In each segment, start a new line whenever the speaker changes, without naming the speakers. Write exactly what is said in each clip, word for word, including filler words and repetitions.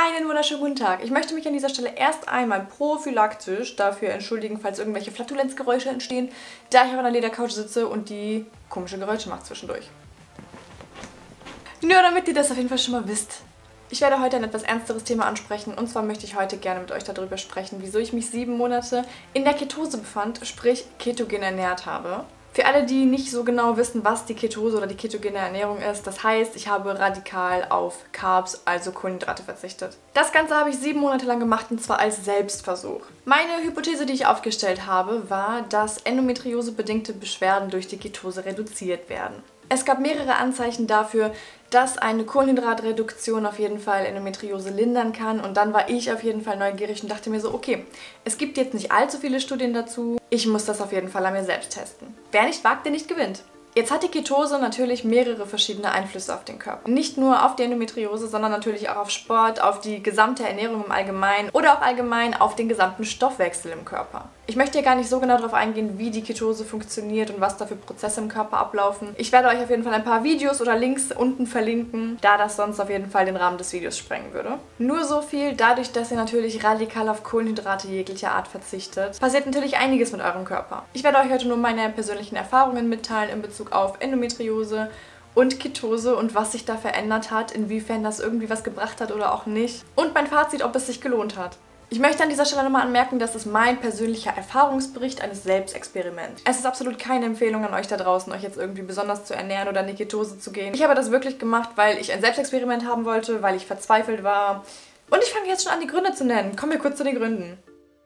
Einen wunderschönen guten Tag. Ich möchte mich an dieser Stelle erst einmal prophylaktisch dafür entschuldigen, falls irgendwelche Flatulenzgeräusche entstehen, da ich auf einer Ledercouch sitze und die komische Geräusche macht zwischendurch. Nur damit ihr das auf jeden Fall schon mal wisst. Ich werde heute ein etwas ernsteres Thema ansprechen, und zwar möchte ich heute gerne mit euch darüber sprechen, wieso ich mich sieben Monate in der Ketose befand, sprich ketogen ernährt habe. Für alle, die nicht so genau wissen, was die Ketose oder die ketogene Ernährung ist, das heißt, ich habe radikal auf Carbs, also Kohlenhydrate, verzichtet. Das Ganze habe ich sieben Monate lang gemacht, und zwar als Selbstversuch. Meine Hypothese, die ich aufgestellt habe, war, dass endometriosebedingte Beschwerden durch die Ketose reduziert werden. Es gab mehrere Anzeichen dafür, dass eine Kohlenhydratreduktion auf jeden Fall Endometriose lindern kann, und dann war ich auf jeden Fall neugierig und dachte mir so, okay, es gibt jetzt nicht allzu viele Studien dazu, ich muss das auf jeden Fall an mir selbst testen. Wer nicht wagt, der nicht gewinnt. Jetzt hat die Ketose natürlich mehrere verschiedene Einflüsse auf den Körper. Nicht nur auf die Endometriose, sondern natürlich auch auf Sport, auf die gesamte Ernährung im Allgemeinen oder auch allgemein auf den gesamten Stoffwechsel im Körper. Ich möchte ja gar nicht so genau darauf eingehen, wie die Ketose funktioniert und was da für Prozesse im Körper ablaufen. Ich werde euch auf jeden Fall ein paar Videos oder Links unten verlinken, da das sonst auf jeden Fall den Rahmen des Videos sprengen würde. Nur so viel, dadurch, dass ihr natürlich radikal auf Kohlenhydrate jeglicher Art verzichtet, passiert natürlich einiges mit eurem Körper. Ich werde euch heute nur meine persönlichen Erfahrungen mitteilen in Bezug auf Endometriose und Ketose und was sich da verändert hat, inwiefern das irgendwie was gebracht hat oder auch nicht. Und mein Fazit, ob es sich gelohnt hat. Ich möchte an dieser Stelle nochmal anmerken, dass es mein persönlicher Erfahrungsbericht eines Selbstexperiments. Es ist absolut keine Empfehlung an euch da draußen, euch jetzt irgendwie besonders zu ernähren oder in die Ketose zu gehen. Ich habe das wirklich gemacht, weil ich ein Selbstexperiment haben wollte, weil ich verzweifelt war. Und ich fange jetzt schon an, die Gründe zu nennen. Kommen wir kurz zu den Gründen.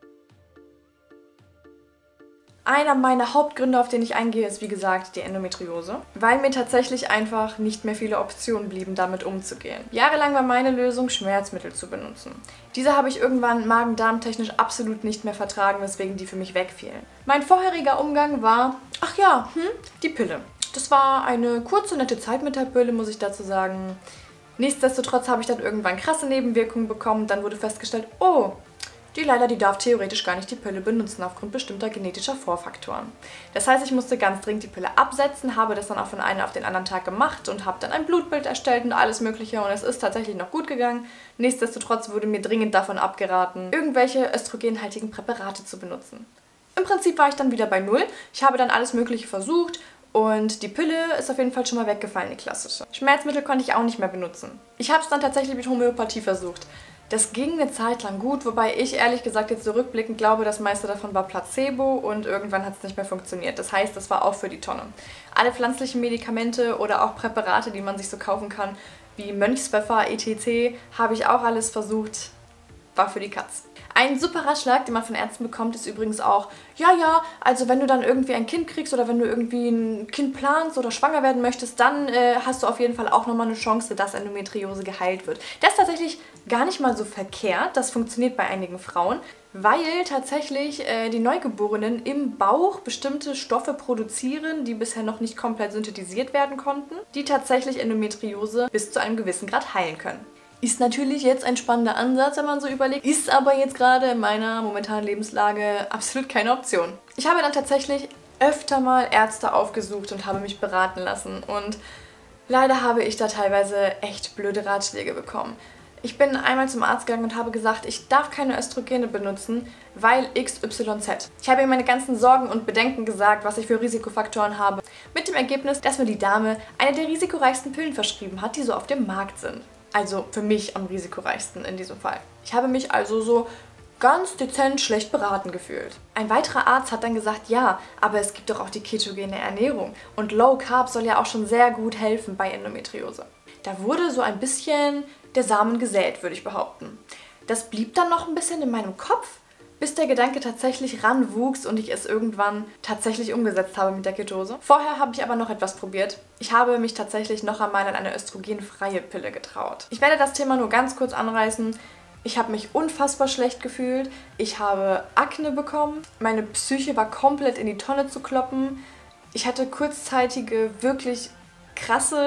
Einer meiner Hauptgründe, auf den ich eingehe, ist wie gesagt die Endometriose, weil mir tatsächlich einfach nicht mehr viele Optionen blieben, damit umzugehen. Jahrelang war meine Lösung, Schmerzmittel zu benutzen. Diese habe ich irgendwann magen-darm-technisch absolut nicht mehr vertragen, weswegen die für mich wegfielen. Mein vorheriger Umgang war, ach ja, hm, die Pille. Das war eine kurze, nette Zeit mit der Pille, muss ich dazu sagen. Nichtsdestotrotz habe ich dann irgendwann krasse Nebenwirkungen bekommen, dann wurde festgestellt, oh, die Leila, die darf theoretisch gar nicht die Pille benutzen aufgrund bestimmter genetischer Vorfaktoren. Das heißt, ich musste ganz dringend die Pille absetzen, habe das dann auch von einem auf den anderen Tag gemacht und habe dann ein Blutbild erstellt und alles mögliche, und es ist tatsächlich noch gut gegangen. Nichtsdestotrotz wurde mir dringend davon abgeraten, irgendwelche östrogenhaltigen Präparate zu benutzen. Im Prinzip war ich dann wieder bei Null. Ich habe dann alles mögliche versucht und die Pille ist auf jeden Fall schon mal weggefallen, die klassische. Schmerzmittel konnte ich auch nicht mehr benutzen. Ich habe es dann tatsächlich mit Homöopathie versucht. Das ging eine Zeit lang gut, wobei ich ehrlich gesagt jetzt zurückblickend glaube, das meiste davon war Placebo und irgendwann hat es nicht mehr funktioniert. Das heißt, das war auch für die Tonne. Alle pflanzlichen Medikamente oder auch Präparate, die man sich so kaufen kann, wie Mönchspfeffer, et cetera, habe ich auch alles versucht, war für die Katz. Ein super Ratschlag, den man von Ärzten bekommt, ist übrigens auch, ja, ja, also wenn du dann irgendwie ein Kind kriegst oder wenn du irgendwie ein Kind planst oder schwanger werden möchtest, dann äh, hast du auf jeden Fall auch nochmal eine Chance, dass Endometriose geheilt wird. Das ist tatsächlich gar nicht mal so verkehrt, das funktioniert bei einigen Frauen, weil tatsächlich äh, die Neugeborenen im Bauch bestimmte Stoffe produzieren, die bisher noch nicht komplett synthetisiert werden konnten, die tatsächlich Endometriose bis zu einem gewissen Grad heilen können. Ist natürlich jetzt ein spannender Ansatz, wenn man so überlegt, ist aber jetzt gerade in meiner momentanen Lebenslage absolut keine Option. Ich habe dann tatsächlich öfter mal Ärzte aufgesucht und habe mich beraten lassen, und leider habe ich da teilweise echt blöde Ratschläge bekommen. Ich bin einmal zum Arzt gegangen und habe gesagt, ich darf keine Östrogene benutzen, weil X Y Z. Ich habe ihm meine ganzen Sorgen und Bedenken gesagt, was ich für Risikofaktoren habe, mit dem Ergebnis, dass mir die Dame eine der risikoreichsten Pillen verschrieben hat, die so auf dem Markt sind. Also für mich am risikoreichsten in diesem Fall. Ich habe mich also so ganz dezent schlecht beraten gefühlt. Ein weiterer Arzt hat dann gesagt, ja, aber es gibt doch auch die ketogene Ernährung und Low Carb soll ja auch schon sehr gut helfen bei Endometriose. Da wurde so ein bisschen der Samen gesät, würde ich behaupten. Das blieb dann noch ein bisschen in meinem Kopf, bis der Gedanke tatsächlich ranwuchs und ich es irgendwann tatsächlich umgesetzt habe mit der Ketose. Vorher habe ich aber noch etwas probiert. Ich habe mich tatsächlich noch einmal an eine östrogenfreie Pille getraut. Ich werde das Thema nur ganz kurz anreißen. Ich habe mich unfassbar schlecht gefühlt. Ich habe Akne bekommen. Meine Psyche war komplett in die Tonne zu kloppen. Ich hatte kurzzeitige, wirklich krasse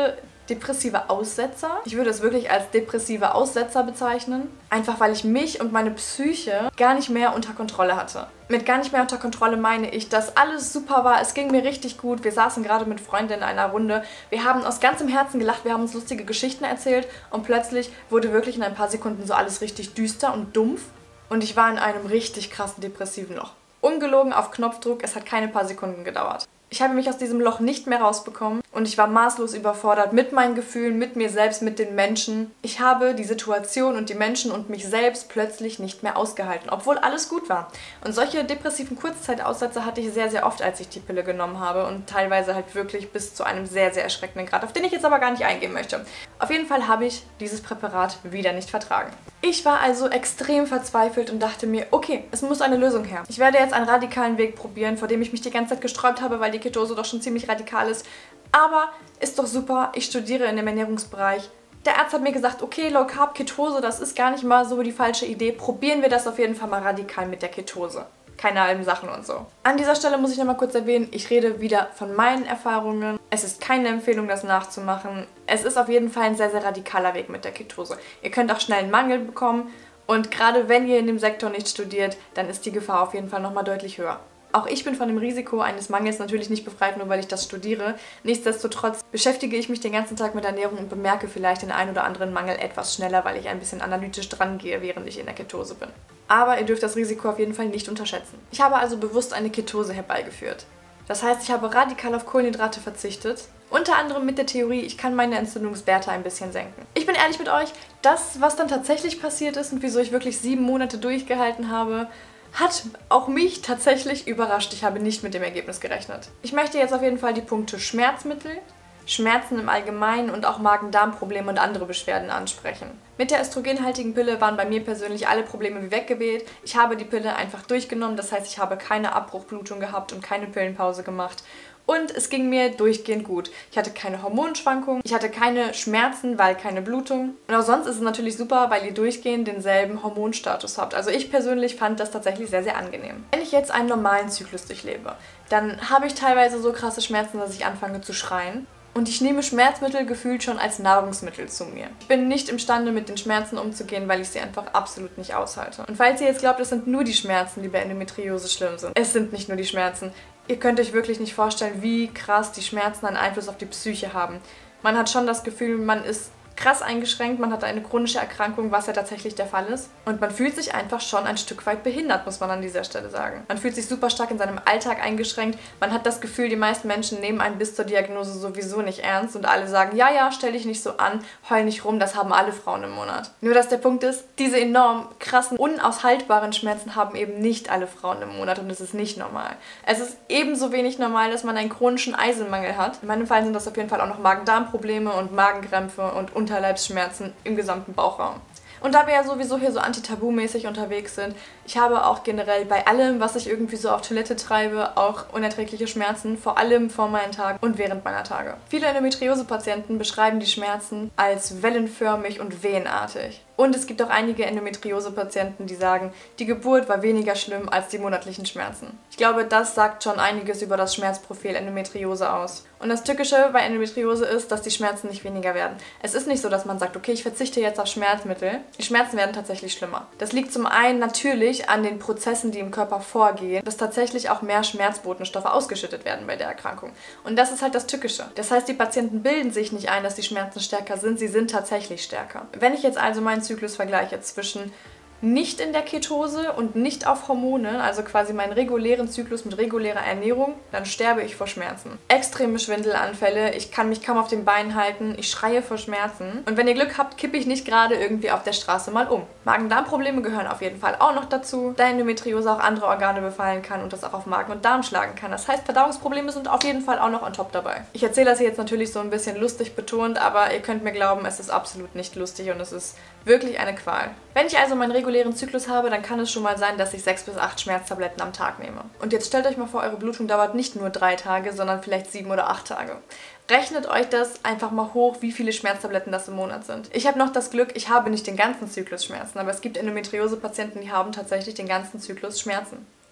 depressive Aussetzer. Ich würde es wirklich als depressive Aussetzer bezeichnen. Einfach weil ich mich und meine Psyche gar nicht mehr unter Kontrolle hatte. Mit gar nicht mehr unter Kontrolle meine ich, dass alles super war, es ging mir richtig gut. Wir saßen gerade mit Freunden in einer Runde. Wir haben aus ganzem Herzen gelacht, wir haben uns lustige Geschichten erzählt und plötzlich wurde wirklich in ein paar Sekunden so alles richtig düster und dumpf. Und ich war in einem richtig krassen depressiven Loch. Ungelogen auf Knopfdruck, es hat keine paar Sekunden gedauert. Ich habe mich aus diesem Loch nicht mehr rausbekommen und ich war maßlos überfordert mit meinen Gefühlen, mit mir selbst, mit den Menschen. Ich habe die Situation und die Menschen und mich selbst plötzlich nicht mehr ausgehalten, obwohl alles gut war. Und solche depressiven Kurzzeitaussätze hatte ich sehr, sehr oft, als ich die Pille genommen habe und teilweise halt wirklich bis zu einem sehr, sehr erschreckenden Grad, auf den ich jetzt aber gar nicht eingehen möchte. Auf jeden Fall habe ich dieses Präparat wieder nicht vertragen. Ich war also extrem verzweifelt und dachte mir, okay, es muss eine Lösung her. Ich werde jetzt einen radikalen Weg probieren, vor dem ich mich die ganze Zeit gesträubt habe, weil die Ketose doch schon ziemlich radikal ist. Aber ist doch super, ich studiere in dem Ernährungsbereich. Der Arzt hat mir gesagt, okay, Low Carb Ketose, das ist gar nicht mal so die falsche Idee. Probieren wir das auf jeden Fall mal radikal mit der Ketose. Keine halben Sachen und so. An dieser Stelle muss ich nochmal kurz erwähnen, ich rede wieder von meinen Erfahrungen. Es ist keine Empfehlung, das nachzumachen. Es ist auf jeden Fall ein sehr, sehr radikaler Weg mit der Ketose. Ihr könnt auch schnell einen Mangel bekommen und gerade wenn ihr in dem Sektor nicht studiert, dann ist die Gefahr auf jeden Fall nochmal deutlich höher. Auch ich bin von dem Risiko eines Mangels natürlich nicht befreit, nur weil ich das studiere. Nichtsdestotrotz beschäftige ich mich den ganzen Tag mit Ernährung und bemerke vielleicht den einen oder anderen Mangel etwas schneller, weil ich ein bisschen analytisch dran gehe, während ich in der Ketose bin. Aber ihr dürft das Risiko auf jeden Fall nicht unterschätzen. Ich habe also bewusst eine Ketose herbeigeführt. Das heißt, ich habe radikal auf Kohlenhydrate verzichtet. Unter anderem mit der Theorie, ich kann meine Entzündungswerte ein bisschen senken. Ich bin ehrlich mit euch, das, was dann tatsächlich passiert ist und wieso ich wirklich sieben Monate durchgehalten habe, hat auch mich tatsächlich überrascht. Ich habe nicht mit dem Ergebnis gerechnet. Ich möchte jetzt auf jeden Fall die Punkte Schmerzmittel, Schmerzen im Allgemeinen und auch Magen-Darm-Probleme und andere Beschwerden ansprechen. Mit der östrogenhaltigen Pille waren bei mir persönlich alle Probleme wie weggeweht. Ich habe die Pille einfach durchgenommen, das heißt, ich habe keine Abbruchblutung gehabt und keine Pillenpause gemacht. Und es ging mir durchgehend gut. Ich hatte keine Hormonschwankungen, ich hatte keine Schmerzen, weil keine Blutung. Und auch sonst ist es natürlich super, weil ihr durchgehend denselben Hormonstatus habt. Also ich persönlich fand das tatsächlich sehr, sehr angenehm. Wenn ich jetzt einen normalen Zyklus durchlebe, dann habe ich teilweise so krasse Schmerzen, dass ich anfange zu schreien. Und ich nehme Schmerzmittel gefühlt schon als Nahrungsmittel zu mir. Ich bin nicht imstande, mit den Schmerzen umzugehen, weil ich sie einfach absolut nicht aushalte. Und falls ihr jetzt glaubt, es sind nur die Schmerzen, die bei Endometriose schlimm sind, es sind nicht nur die Schmerzen. Ihr könnt euch wirklich nicht vorstellen, wie krass die Schmerzen einen Einfluss auf die Psyche haben. Man hat schon das Gefühl, man ist krass eingeschränkt, man hat eine chronische Erkrankung, was ja tatsächlich der Fall ist. Und man fühlt sich einfach schon ein Stück weit behindert, muss man an dieser Stelle sagen. Man fühlt sich super stark in seinem Alltag eingeschränkt. Man hat das Gefühl, die meisten Menschen nehmen einen bis zur Diagnose sowieso nicht ernst und alle sagen, ja, ja, stell dich nicht so an, heul nicht rum, das haben alle Frauen im Monat. Nur, dass der Punkt ist, diese enorm krassen, unaushaltbaren Schmerzen haben eben nicht alle Frauen im Monat und es ist nicht normal. Es ist ebenso wenig normal, dass man einen chronischen Eisenmangel hat. In meinem Fall sind das auf jeden Fall auch noch Magen-Darm-Probleme und Magenkrämpfe und Unterleibsschmerzen im gesamten Bauchraum. Und da wir ja sowieso hier so anti-tabu-mäßig unterwegs sind, ich habe auch generell bei allem, was ich irgendwie so auf Toilette treibe, auch unerträgliche Schmerzen, vor allem vor meinen Tagen und während meiner Tage. Viele Endometriose-Patienten beschreiben die Schmerzen als wellenförmig und wehenartig. Und es gibt auch einige Endometriose-Patienten, die sagen, die Geburt war weniger schlimm als die monatlichen Schmerzen. Ich glaube, das sagt schon einiges über das Schmerzprofil Endometriose aus. Und das Tückische bei Endometriose ist, dass die Schmerzen nicht weniger werden. Es ist nicht so, dass man sagt, okay, ich verzichte jetzt auf Schmerzmittel. Die Schmerzen werden tatsächlich schlimmer. Das liegt zum einen natürlich an den Prozessen, die im Körper vorgehen, dass tatsächlich auch mehr Schmerzbotenstoffe ausgeschüttet werden bei der Erkrankung. Und das ist halt das Tückische. Das heißt, die Patienten bilden sich nicht ein, dass die Schmerzen stärker sind, sie sind tatsächlich stärker. Wenn ich jetzt also meinen Zyklus vergleiche zwischen nicht in der Ketose und nicht auf Hormone, also quasi meinen regulären Zyklus mit regulärer Ernährung, dann sterbe ich vor Schmerzen. Extreme Schwindelanfälle, ich kann mich kaum auf den Beinen halten, ich schreie vor Schmerzen. Und wenn ihr Glück habt, kippe ich nicht gerade irgendwie auf der Straße mal um. Magen-Darm-Probleme gehören auf jeden Fall auch noch dazu, da Endometriose auch andere Organe befallen kann und das auch auf Magen und Darm schlagen kann. Das heißt, Verdauungsprobleme sind auf jeden Fall auch noch on top dabei. Ich erzähle das hier jetzt natürlich so ein bisschen lustig betont, aber ihr könnt mir glauben, es ist absolut nicht lustig und es ist wirklich eine Qual. Wenn ich also meinen regulären Zyklus habe, dann kann es schon mal sein, dass ich sechs bis acht Schmerztabletten am Tag nehme. Und jetzt stellt euch mal vor, eure Blutung dauert nicht nur drei Tage, sondern vielleicht sieben oder acht Tage. Rechnet euch das einfach mal hoch, wie viele Schmerztabletten das im Monat sind. Ich habe noch das Glück, ich habe nicht den ganzen Zyklus Schmerzen, aber es gibt Endometriose-Patienten, die haben tatsächlich den ganzen Zyklus Schmerzen.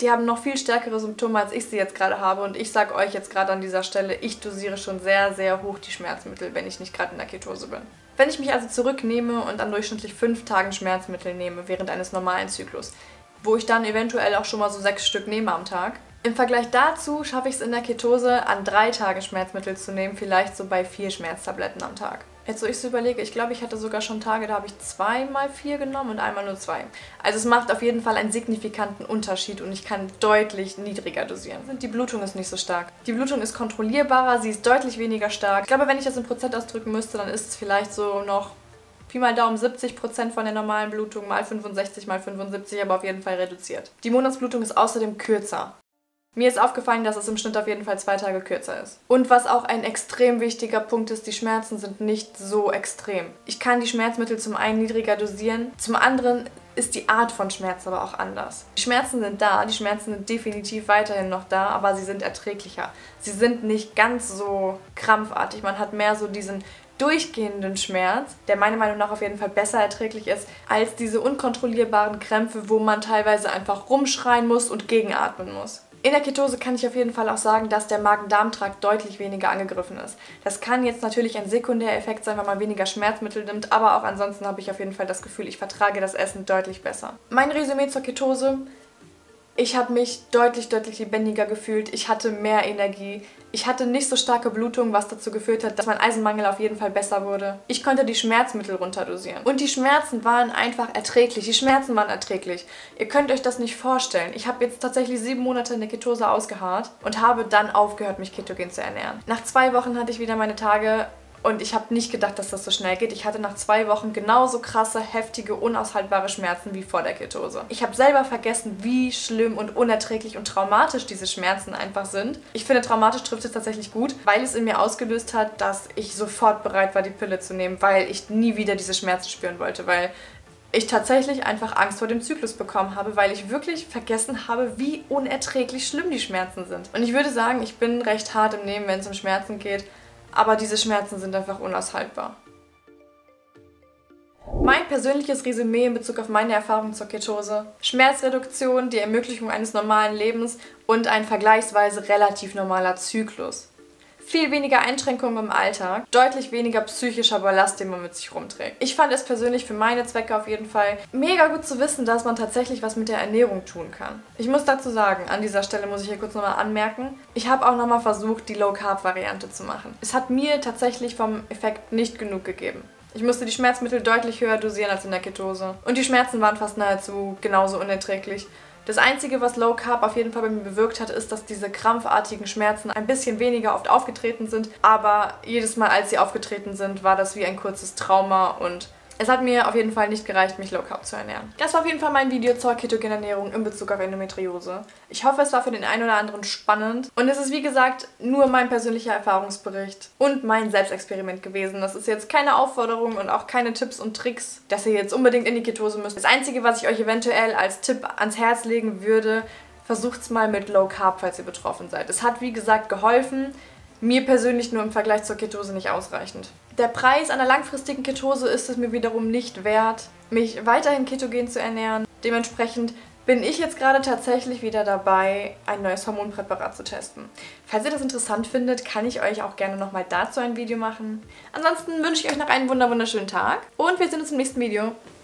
Die haben noch viel stärkere Symptome, als ich sie jetzt gerade habe. Und ich sage euch jetzt gerade an dieser Stelle, ich dosiere schon sehr, sehr hoch die Schmerzmittel, wenn ich nicht gerade in der Ketose bin. Wenn ich mich also zurücknehme und an durchschnittlich fünf Tagen Schmerzmittel nehme während eines normalen Zyklus, wo ich dann eventuell auch schon mal so sechs Stück nehme am Tag, im Vergleich dazu schaffe ich es in der Ketose, an drei Tage Schmerzmittel zu nehmen, vielleicht so bei vier Schmerztabletten am Tag. Jetzt, wo ich so überlege, ich glaube, ich hatte sogar schon Tage, da habe ich zweimal vier genommen und einmal nur zwei. Also es macht auf jeden Fall einen signifikanten Unterschied und ich kann deutlich niedriger dosieren. Die Blutung ist nicht so stark. Die Blutung ist kontrollierbarer, sie ist deutlich weniger stark. Ich glaube, wenn ich das in Prozent ausdrücken müsste, dann ist es vielleicht so noch Pi mal Daumen siebzig Prozent von der normalen Blutung, mal fünfundsechzig, mal fünfundsiebzig, aber auf jeden Fall reduziert. Die Monatsblutung ist außerdem kürzer. Mir ist aufgefallen, dass es im Schnitt auf jeden Fall zwei Tage kürzer ist. Und was auch ein extrem wichtiger Punkt ist, die Schmerzen sind nicht so extrem. Ich kann die Schmerzmittel zum einen niedriger dosieren, zum anderen ist die Art von Schmerz aber auch anders. Die Schmerzen sind da, die Schmerzen sind definitiv weiterhin noch da, aber sie sind erträglicher. Sie sind nicht ganz so krampfartig, man hat mehr so diesen durchgehenden Schmerz, der meiner Meinung nach auf jeden Fall besser erträglich ist, als diese unkontrollierbaren Krämpfe, wo man teilweise einfach rumschreien muss und gegenatmen muss. In der Ketose kann ich auf jeden Fall auch sagen, dass der Magen-Darm-Trakt deutlich weniger angegriffen ist. Das kann jetzt natürlich ein Sekundäreffekt sein, weil man weniger Schmerzmittel nimmt, aber auch ansonsten habe ich auf jeden Fall das Gefühl, ich vertrage das Essen deutlich besser. Mein Resümee zur Ketose: Ich habe mich deutlich, deutlich lebendiger gefühlt, ich hatte mehr Energie, ich hatte nicht so starke Blutung, was dazu geführt hat, dass mein Eisenmangel auf jeden Fall besser wurde. Ich konnte die Schmerzmittel runterdosieren. Und die Schmerzen waren einfach erträglich, die Schmerzen waren erträglich. Ihr könnt euch das nicht vorstellen. Ich habe jetzt tatsächlich sieben Monate in der Ketose ausgeharrt und habe dann aufgehört, mich ketogen zu ernähren. Nach zwei Wochen hatte ich wieder meine Tage. Und ich habe nicht gedacht, dass das so schnell geht. Ich hatte nach zwei Wochen genauso krasse, heftige, unaushaltbare Schmerzen wie vor der Ketose. Ich habe selber vergessen, wie schlimm und unerträglich und traumatisch diese Schmerzen einfach sind. Ich finde, traumatisch trifft es tatsächlich gut, weil es in mir ausgelöst hat, dass ich sofort bereit war, die Pille zu nehmen, weil ich nie wieder diese Schmerzen spüren wollte, weil ich tatsächlich einfach Angst vor dem Zyklus bekommen habe, weil ich wirklich vergessen habe, wie unerträglich schlimm die Schmerzen sind. Und ich würde sagen, ich bin recht hart im Nehmen, wenn es um Schmerzen geht. Aber diese Schmerzen sind einfach unaushaltbar. Mein persönliches Resümee in Bezug auf meine Erfahrungen zur Ketose: Schmerzreduktion, die Ermöglichung eines normalen Lebens und ein vergleichsweise relativ normaler Zyklus. Viel weniger Einschränkungen im Alltag, deutlich weniger psychischer Ballast, den man mit sich rumträgt. Ich fand es persönlich für meine Zwecke auf jeden Fall mega gut zu wissen, dass man tatsächlich was mit der Ernährung tun kann. Ich muss dazu sagen, an dieser Stelle muss ich hier kurz nochmal anmerken, ich habe auch nochmal versucht, die Low-Carb-Variante zu machen. Es hat mir tatsächlich vom Effekt nicht genug gegeben. Ich musste die Schmerzmittel deutlich höher dosieren als in der Ketose. Und die Schmerzen waren fast nahezu genauso unerträglich. Das Einzige, was Low Carb auf jeden Fall bei mir bewirkt hat, ist, dass diese krampfartigen Schmerzen ein bisschen weniger oft aufgetreten sind. Aber jedes Mal, als sie aufgetreten sind, war das wie ein kurzes Trauma und es hat mir auf jeden Fall nicht gereicht, mich Low Carb zu ernähren. Das war auf jeden Fall mein Video zur ketogenen Ernährung in Bezug auf Endometriose. Ich hoffe, es war für den einen oder anderen spannend. Und es ist, wie gesagt, nur mein persönlicher Erfahrungsbericht und mein Selbstexperiment gewesen. Das ist jetzt keine Aufforderung und auch keine Tipps und Tricks, dass ihr jetzt unbedingt in die Ketose müsst. Das Einzige, was ich euch eventuell als Tipp ans Herz legen würde: Versucht's mal mit Low Carb, falls ihr betroffen seid. Es hat, wie gesagt, geholfen. Mir persönlich nur im Vergleich zur Ketose nicht ausreichend. Der Preis einer langfristigen Ketose ist es mir wiederum nicht wert, mich weiterhin ketogen zu ernähren. Dementsprechend bin ich jetzt gerade tatsächlich wieder dabei, ein neues Hormonpräparat zu testen. Falls ihr das interessant findet, kann ich euch auch gerne nochmal dazu ein Video machen. Ansonsten wünsche ich euch noch einen wunderschönen Tag und wir sehen uns im nächsten Video.